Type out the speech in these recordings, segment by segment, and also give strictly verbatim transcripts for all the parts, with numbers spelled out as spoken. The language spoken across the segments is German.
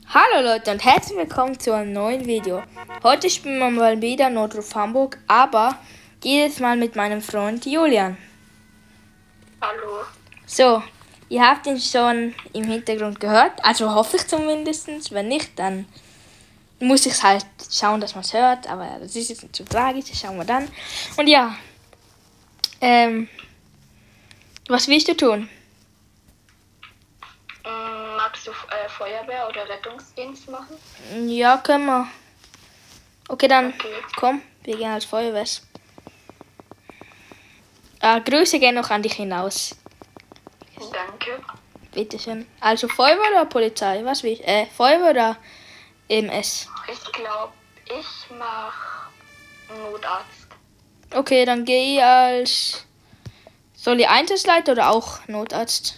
Hallo Leute und herzlich willkommen zu einem neuen Video. Heute spielen wir mal wieder Notruf Hamburg, aber dieses Mal mit meinem Freund Julian. Hallo. So, ihr habt ihn schon im Hintergrund gehört, also hoffe ich zumindest. Wenn nicht, dann muss ich halt schauen, dass man es hört, aber das ist jetzt nicht so tragisch, das schauen wir dann. Und ja, ähm, was willst du tun? Magst du äh, Feuerwehr oder Rettungsdienst machen? Ja, können wir. Okay, dann Okay. komm, wir gehen als Feuerwehr. Äh, Grüße gehen noch an dich hinaus. Danke. Bitteschön. Also Feuerwehr oder Polizei? Was will ich? Äh, Feuerwehr oder M S? Ich glaube, ich mach Notarzt. Okay, dann gehe ich als... Soll ich Einsatzleiter oder auch Notarzt?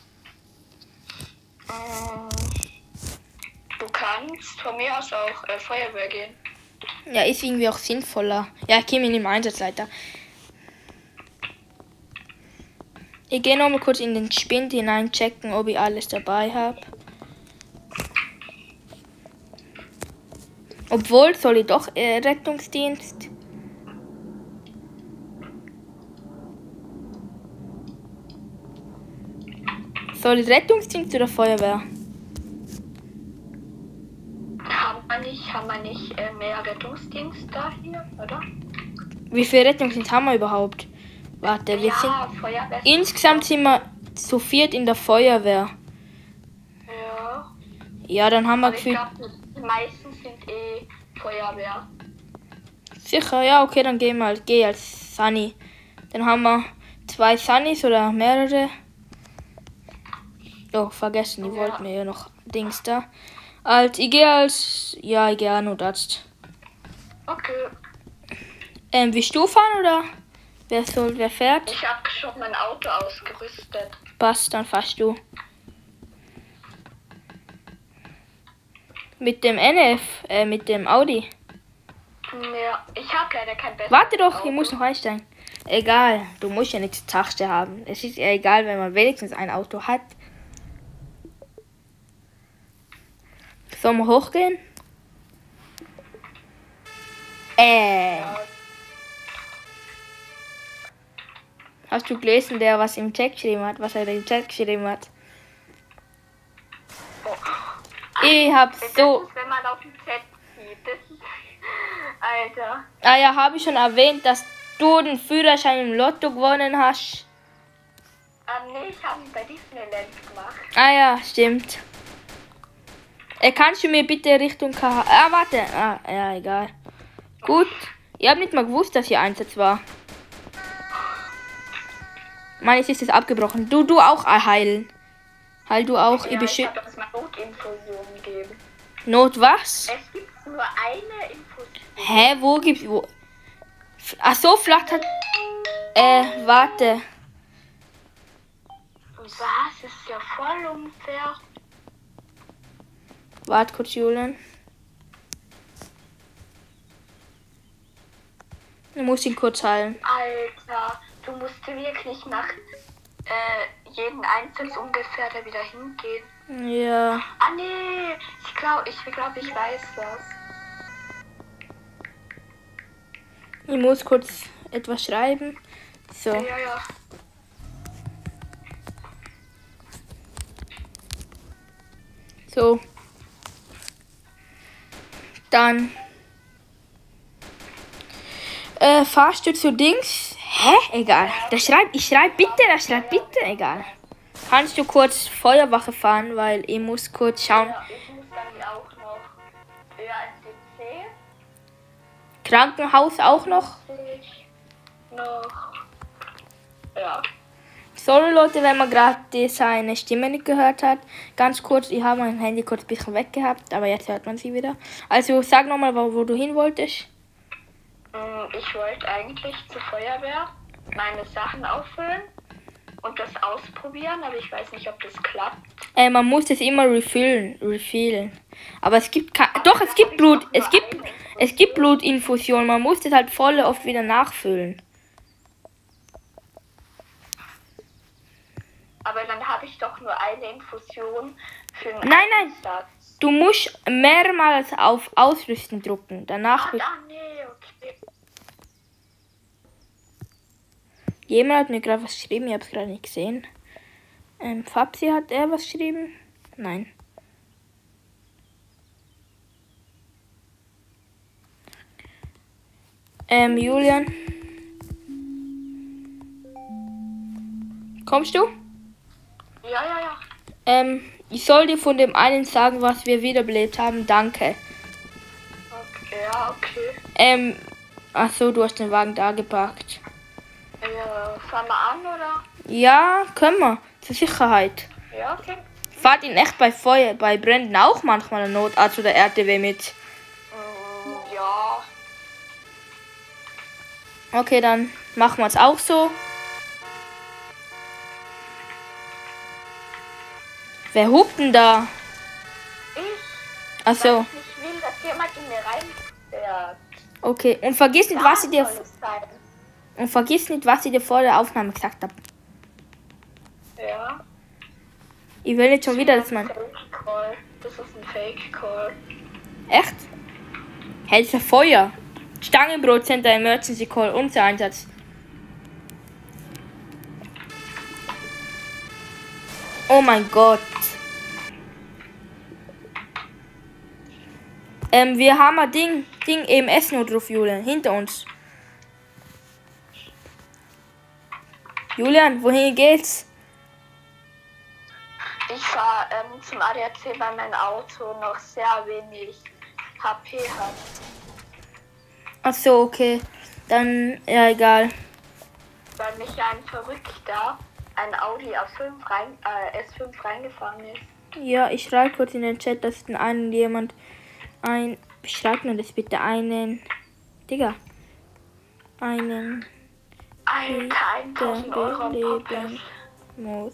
Ähm, du kannst von mir aus auch äh, Feuerwehr gehen. Ja, ist irgendwie auch sinnvoller. Ja, ich gehe mit dem Einsatzleiter. Ich gehe noch mal kurz in den Spind hinein checken, ob ich alles dabei habe. Obwohl, soll ich doch äh, Rettungsdienst? Soll ich Rettungsdienst oder Feuerwehr? Haben wir nicht, haben wir nicht äh, mehr Rettungsdienst da hier, oder? Wie viel Rettungsdienst haben wir überhaupt? Warte, wir sind... Ja, Feuerwehr. Insgesamt sind wir zu viert in der Feuerwehr. Ja. Ja, dann haben wir Aber ich gefühlt... glaube, die meisten sind eh Feuerwehr. Sicher, ja, okay, dann geh mal, geh als Sunny. Dann haben wir zwei Sunnys oder mehrere. Oh, vergessen, die Ja. wollten mir ja noch Dings da. Als, ich gehe als... Ja, ich gehe an Notarzt. Okay. Ähm, willst du fahren oder... Wer soll, wer fährt? Ich habe schon mein Auto ausgerüstet. Passt, dann fährst du. Mit dem N F, äh, mit dem Audi. Ja, ich habe leider kein besseres Warte doch, Auto. ich muss noch einsteigen. Egal, du musst ja nichts Tachte haben. Es ist ja egal, wenn man wenigstens ein Auto hat. Sollen wir hochgehen? Äh. Ja, Hast du gelesen, der was im Chat geschrieben hat? Was er im Chat geschrieben hat? Ich hab das so... ist, wenn man auf dem Chat sieht. Das ist, Alter. Ah ja, habe ich schon erwähnt, dass du den Führerschein im Lotto gewonnen hast. Ähm, nee, ich habe ihn bei Disneyland gemacht. Ah ja, stimmt. Äh, kannst du mir bitte Richtung K H... Ah, warte. Ah, ja, egal. Gut. Ich habe nicht mal gewusst, dass hier Einsatz war. Mann, jetzt ist es abgebrochen. Du, du auch heilen. Heil du auch. Ja, ich ich beschütze... habe uns mal Notinfusion gegeben. Not was? Es gibt nur eine Infusion. Hä, wo gibt's... Wo? Ach so, vielleicht hat... Äh, warte. Was? Ist ja voll unfair. Warte kurz, Julian. Ich muss ihn kurz heilen. Alter, du musst wirklich nach äh, jeden Einsatz ungefähr da wieder hingehen. Ja. Ah nee, ich glaube, ich, glaub, ich weiß was. Ich muss kurz etwas schreiben. So. Ja, ja. So. Dann. Äh, fahrst du zu Dings? Hä? Egal. Der schreibt, ich schreibe bitte, der schreibt bitte, egal. Kannst du kurz Feuerwache fahren, weil ich muss kurz schauen. Ja, ich muss dann auch noch Ö eins D C. Krankenhaus auch noch. Noch. Ja. Sorry Leute, wenn man gerade seine Stimme nicht gehört hat. Ganz kurz, ich habe mein Handy kurz ein bisschen weg gehabt, aber jetzt hört man sie wieder. Also sag nochmal, wo, wo du hin wolltest. Ich wollte eigentlich zur Feuerwehr meine Sachen auffüllen und das ausprobieren, aber ich weiß nicht, ob das klappt. Äh, man muss es immer refillen, refillen. Aber es gibt kein, doch, es gibt Blut, es gibt, es gibt Blutinfusion. Man muss es halt voll oft wieder nachfüllen. Aber dann habe ich doch nur eine Infusion für einen Nein, nein. Einsatz. Du musst mehrmals auf Ausrüsten drücken. Danach. Ah, ah nee, okay. Jemand hat mir gerade was geschrieben, ich habe es gerade nicht gesehen. Ähm, Fabsi, hat er was geschrieben? Nein. Ähm, Julian. Kommst du? Ja, ja, ja. Ähm, ich soll dir von dem einen sagen, was wir wiederbelebt haben. Danke. Okay, ja, okay. Ähm, ach so, du hast den Wagen da geparkt. Ja, fahren wir an, oder? Ja, können wir. Zur Sicherheit. Ja, okay. Fahrt ihn echt bei Feuer, bei Bränden auch manchmal eine Not, also der R T W mit. Mm, ja. Okay, dann machen wir es auch so. Wer hupt denn da? Ich? Ach so, Ich will, dass jemand in mir reinfährt. okay. Und vergiss nicht, was ich dir soll es sein. und vergiss nicht, was ich dir vor der Aufnahme gesagt habe. Ja. Ich will nicht schon wieder, dass ein man Fake Call. Das ist ein Fake Call. echt. Hältst Feuer. Stangenbrot Center Emergency Call, unser Einsatz. Oh mein Gott. Ähm, wir haben ein Ding, Ding E M S-Notruf, Julian, hinter uns. Julian, wohin geht's? Ich fahre ähm, zum A D A C, weil mein Auto noch sehr wenig H P hat. Ach so, okay. Dann, ja, egal. Weil mich ein Verrückter ein Audi A fünf rein, äh, S fünf reingefahren ist. Ja, ich schreibe kurz in den Chat, dass den einen jemand ein... Schreibt mir das bitte einen... Digga. Einen... Alter, tausend Euro am Leben Popes. muss.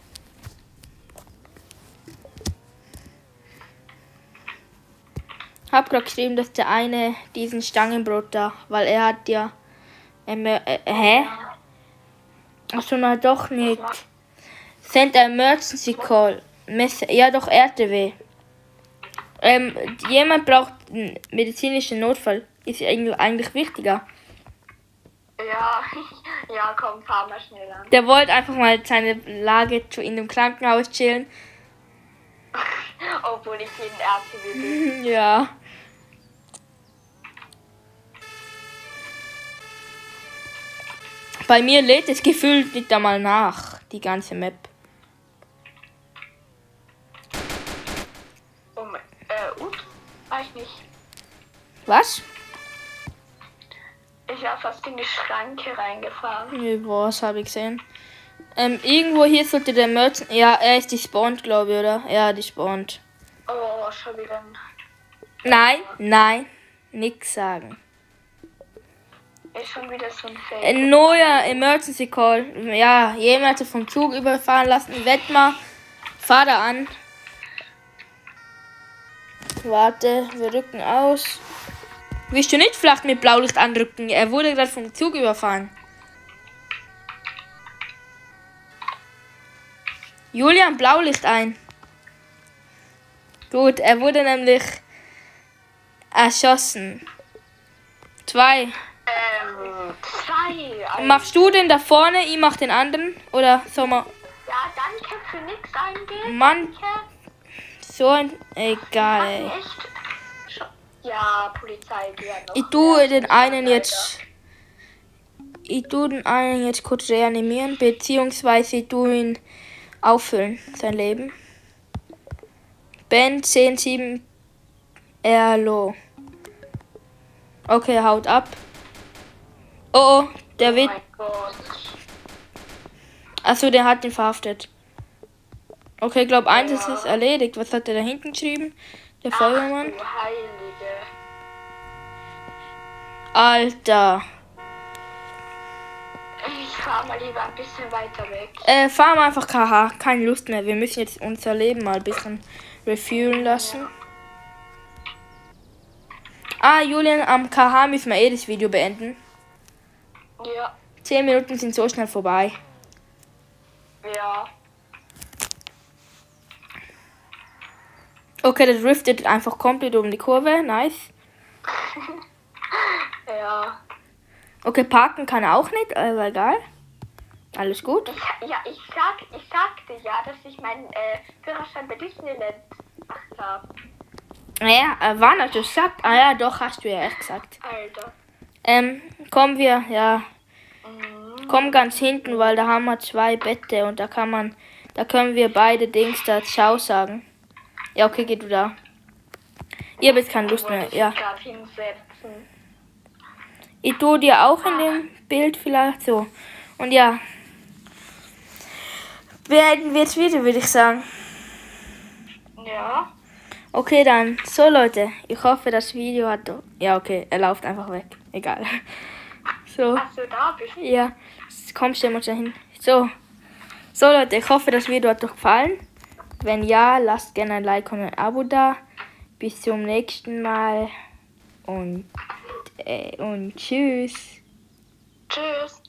Hab gerade geschrieben, dass der eine diesen Stangenbrot da, weil er hat ja... Ähm, äh, äh, hä? Achso, na doch nicht. Send a emergency call. Mess ja, doch R T W. Ähm, jemand braucht einen medizinischen Notfall. Ist eigentlich, eigentlich wichtiger. Ja, ja, komm, fahr mal schnell an. Der wollte einfach mal seine Lage zu- in dem Krankenhaus chillen. Obwohl ich jeden R T W bin. Ja. Bei mir lädt es gefühlt nicht einmal nach, die ganze Map. Oh mein, äh, ups, war ich nicht. Was? Ich war fast in die Schranke reingefahren. Nee, was habe ich gesehen? Ähm, irgendwo hier sollte der Merchant... Ja, er ist die spawned, glaube ich, oder? Ja, die spawned. Oh, schon wieder ein... Nein, nein, nix sagen. Ist schon wieder so ein Fake. Ein neuer Emergency Call. Ja, jemand hat vom Zug überfahren lassen. Wett mal. Fahr da an. Warte, wir rücken aus. Willst du nicht flach mit Blaulicht anrücken? Er wurde gerade vom Zug überfahren. Julian, Blaulicht ein. Gut, er wurde nämlich erschossen. Zwei. Ähm, zwei. Also, Machst du den da vorne, ich mach den anderen? Oder soll man... ja, danke für nix eingehen. Mann, Danke. so ein... Egal, ey. Hatten echt schon- Ja, Polizei, die hat noch Ich tue mehr den Polizei, einen jetzt... Ich tue den einen jetzt kurz reanimieren, beziehungsweise ich tue ihn auffüllen, sein Leben. Ben zehn sieben Erlo. Okay, haut ab. Oh, oh, der Oh wird... mein Gott. Achso, der hat ihn verhaftet. Okay, glaub eins ist es erledigt. Was hat der da hinten geschrieben? Der Ach Feuerwehrmann. du Heilige. Alter. Ich fahr mal lieber ein bisschen weiter weg. Äh, fahren wir einfach K H. Keine Lust mehr. Wir müssen jetzt unser Leben mal ein bisschen refuelen lassen. Ah, Julian, am K H müssen wir eh das Video beenden. Ja, Zehn Minuten sind so schnell vorbei. ja. Okay, das driftet einfach komplett um die Kurve. Nice. Ja. Okay, parken kann er auch nicht, aber egal. Alles gut. Ich, ja, ich, sag, ich sagte ja, dass ich meinen äh, Führerschein bei Disneyland gemacht habe. Naja, äh, wann hast du gesagt? Ah ja, doch, hast du ja echt gesagt. Alter. Ähm, kommen wir, ja, Mhm. komm ganz hinten, weil da haben wir zwei Bette und da kann man, da können wir beide Dings da Ciao sagen. Ja, okay, geh du da. Ich habe jetzt keine Lust mehr, ja. Grad hinsetzen. Ich tue dir auch in dem Bild vielleicht so. Und ja, beenden wir jetzt wieder, würde ich sagen. Ja. Okay, dann, so Leute, ich hoffe, das Video hat doch... Ja, okay, er läuft einfach weg. Egal. So, Ach so, da bist du. ja, komm, stell mal schnell hin. So, so Leute, ich hoffe, das Video hat euch gefallen. Wenn ja, lasst gerne ein Like und ein Abo da. Bis zum nächsten Mal und, äh, und tschüss. Tschüss.